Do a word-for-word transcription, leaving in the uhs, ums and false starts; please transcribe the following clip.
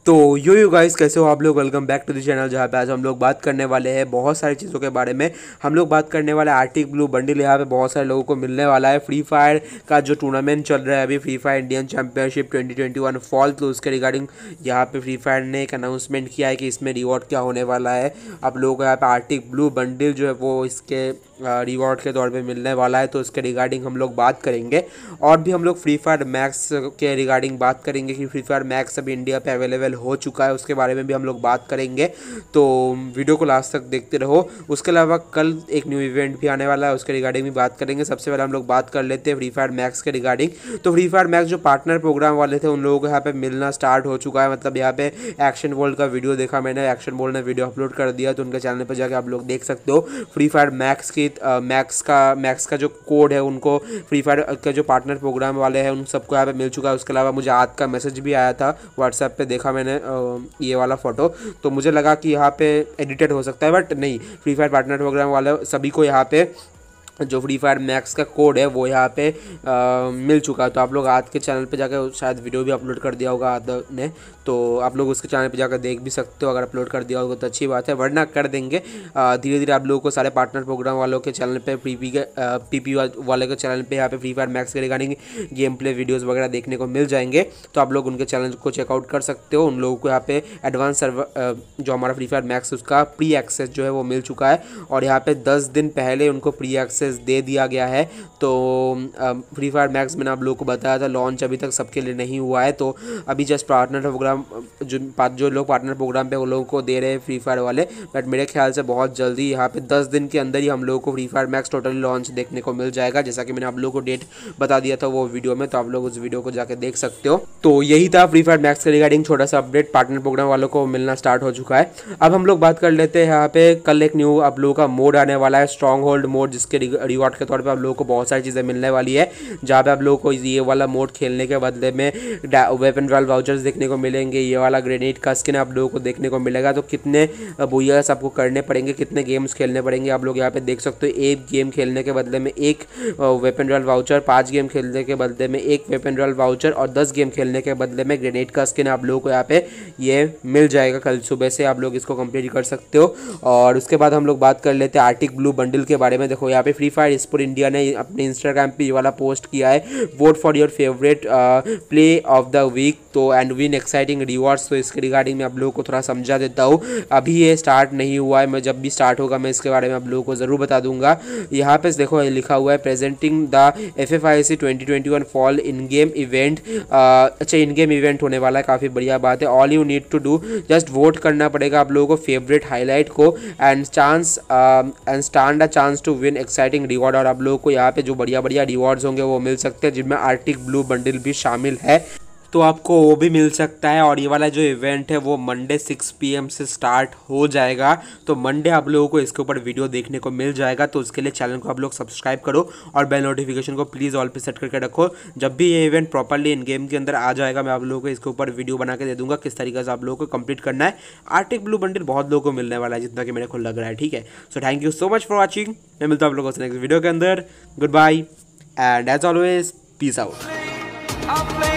तो यो you guys, कैसे हो आप लोग। Welcome back to the channel, जहाँ पे आज हम लोग बात करने वाले हैं बहुत सारी चीज़ों के बारे में। हम लोग बात करने वाले आर्टिक ब्लू बंडल। यहाँ पे बहुत सारे लोगों को मिलने वाला है। फ्री फायर का जो टूर्नामेंट चल रहा है अभी, Free Fire Indian championship twenty twenty one fall, तो उसके रिगार्डिंग यहाँ पे फ्री फायर ने एक अनाउंसमेंट किया है कि इसमें रिवॉर्ड क्या होने वाला है। आप लोगों को यहाँ पे आर्टिक ब्लू बंडल जो है वो इसके रिवॉर्ड के तौर पे मिलने वाला है, तो उसके रिगार्डिंग हम लोग बात करेंगे। और भी हम लोग फ्री फायर मैक्स के रिगार्डिंग बात करेंगे कि फ्री फायर मैक्स अभी इंडिया पे अवेलेबल हो चुका है, उसके बारे में भी हम लोग बात करेंगे। तो वीडियो को लास्ट तक देखते रहो। उसके अलावा कल एक न्यू इवेंट भी आने वाला है, उसके रिगार्डिंग भी बात करेंगे। सबसे पहले हम लोग बात कर लेते हैं फ्री फायर मैक्स के रिगार्डिंग। तो फ्री फायर मैक्स जो पार्टनर प्रोग्राम वाले थे उन लोगों को यहाँ पे मिलना स्टार्ट हो चुका है। मतलब यहाँ पे एक्शन वर्ल्ड का वीडियो देखा मैंने, एक्शन वर्ल्ड ने वीडियो अपलोड कर दिया, तो उनके चैनल पर जाकर आप लोग देख सकते हो। फ्री फायर मैक्स की मैक्स का मैक्स का जो कोड है उनको फ्री फायर के जो पार्टनर प्रोग्राम वाले हैं उन सबको यहाँ पे मिल चुका है। उसके अलावा मुझे आज का मैसेज भी आया था व्हाट्सएप पे, देखा मैंने ये वाला फोटो, तो मुझे लगा कि यहाँ पे एडिटेड हो सकता है, बट नहीं। फ्री फायर पार्टनर प्रोग्राम वाले सभी को यहाँ पे जो फ्री फायर मैक्स का कोड है वो यहाँ पे आ, मिल चुका है। तो आप लोग आज के चैनल पे जाकर शायद वीडियो भी अपलोड कर दिया होगा आदर ने, तो आप लोग उसके चैनल पे जाकर देख भी सकते हो। अगर अपलोड कर दिया होगा तो अच्छी बात है, वरना कर देंगे। धीरे धीरे आप लोगों को सारे पार्टनर प्रोग्राम वालों के चैनल पे, पीपी के पीपी वाले के चैनल पे यहाँ पे फ्री फायर मैक्स के रिगार्डिंग गेम प्ले वीडियोज़ वगैरह देखने को मिल जाएंगे। तो आप लोग उनके चैनल को चेकआउट कर सकते हो। उन लोगों को यहाँ पे एडवांस सर्वर जो हमारा फ्री फायर मैक्स उसका प्री एक्सेस जो है वो मिल चुका है, और यहाँ पे दस दिन पहले उनको प्री एक्सेस दे दिया गया है। तो फ्री फायर मैक्स मैंने आप लोगों को बताया था लॉन्च अभी तक सबके लिए नहीं हुआ है, तो अभी जस्ट पार्टनर प्रोग्राम जो जो लोग पार्टनर प्रोग्राम पे वो लोगों को दे रहे हैं फ्री फायर वाले। बट मेरे ख्याल से बहुत जल्दी यहाँ पे दस दिन के अंदर ही हम लोगों को Free Fire Max totally launch देखने को मिल जाएगा, जैसा कि मैंने आप लोगों को डेट बता दिया था वो वीडियो में। तो आप लोग उस वीडियो को जाकर देख सकते हो। तो यही था फ्री फायर मैक्स के रिगार्डिंग छोटा सा अपडेट। पार्टनर प्रोग्राम वालों को मिलना स्टार्ट हो चुका है। अब हम लोग बात कर लेते हैं यहाँ पे कल एक न्यू आप लोगों का मोड आने वाला है, स्ट्रॉन्ग होल्ड मोड, जिसके रिवॉर्ड के तौर पे आप लोगों को बहुत सारी चीज़ें मिलने वाली है। जहाँ पे आप लोगों को ये वाला मोड खेलने के बदले में वेपन रॉयल वाउचर्स देखने को मिलेंगे, ये वाला ग्रेनेड का स्किन आप लोगों को देखने को मिलेगा। तो कितने बुयर्स आपको करने पड़ेंगे, कितने गेम्स खेलने पड़ेंगे आप लोग यहाँ पे देख सकते हो। एक गेम खेलने के बदले में एक वेपन रॉयल वाउचर, पाँच गेम खेलने के बदले में एक वेपन रॉयल वाउचर, और दस गेम खेलने के बदले में ग्रेनेड का स्किन आप लोगों को यहाँ पे ये मिल जाएगा। कल सुबह से आप लोग इसको कंप्लीट कर सकते हो। और उसके बाद हम लोग बात कर लेते हैं आर्टिक ब्लू बंडल के बारे में। देखो यहाँ पे फ्री फायर स्पोर्ट इंडिया ने अपने इंस्टाग्राम पे ये वाला पोस्ट किया है, vote for your favourite play of the week तो एंड विन एक्साइटिंग रिवॉर्ड्स। तो इसके रिगार्डिंग मैं आप लोगों को थोड़ा समझा देता हूँ। अभी ये स्टार्ट नहीं हुआ है, मैं जब भी स्टार्ट होगा मैं इसके बारे में आप लोगों को ज़रूर बता दूंगा। यहाँ पे देखो लिखा हुआ है presenting the F F I C twenty twenty one fall in game event. अच्छा, इन गेम इवेंट होने वाला है, काफ़ी बढ़िया बात है। All you need to do just vote करना पड़ेगा आप लोगों को फेवरेट हाईलाइट को, and chance and stand a chance to win exciting reward. और आप लोगों को यहाँ पे जो बढ़िया बढ़िया रिवॉर्ड्स होंगे वो मिल सकते हैं, जिनमें आर्टिक ब्लू बंडल भी शामिल है, तो आपको वो भी मिल सकता है। और ये वाला जो इवेंट है वो मंडे सिक्स पी एम से स्टार्ट हो जाएगा, तो मंडे आप लोगों को इसके ऊपर वीडियो देखने को मिल जाएगा। तो उसके लिए चैनल को आप लोग सब्सक्राइब करो और बेल नोटिफिकेशन को प्लीज़ ऑल पे सेट करके रखो। जब भी ये इवेंट प्रॉपरली इन गेम के अंदर आ जाएगा मैं आप लोगों को इसके ऊपर वीडियो बना के दे दूंगा किस तरीके से आप लोगों को कंप्लीट करना है। आर्टिक ब्लू बंडल बहुत लोगों को मिलने वाला है, जितना कि मेरे को लग रहा है। ठीक है, so thank you so much for watching. मैं मिलता हूँ आप लोगों से नेक्स्ट वीडियो के अंदर। Goodbye and as always peace out.